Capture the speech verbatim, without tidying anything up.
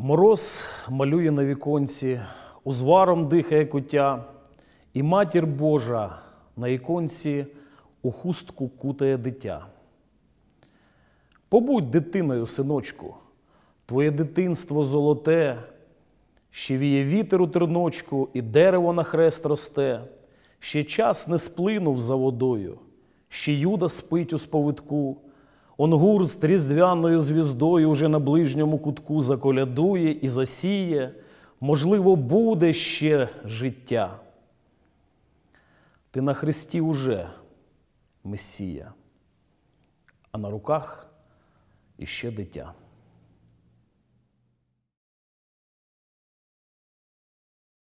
Мороз малює на віконці, узваром дихає куття, і Матір Божа на іконці у хустку кутає дитя. Побудь дитиною, синочку, твоє дитинство золоте, ще віє вітер у терночку, і дерево на хрест росте, ще час не сплинув за водою, ще Юда спить у сповитку, он гурт різдвяною звіздою уже на ближньому кутку заколядує і засіє, можливо, буде ще життя. Ти на хресті уже Месія, а на руках іще дитя.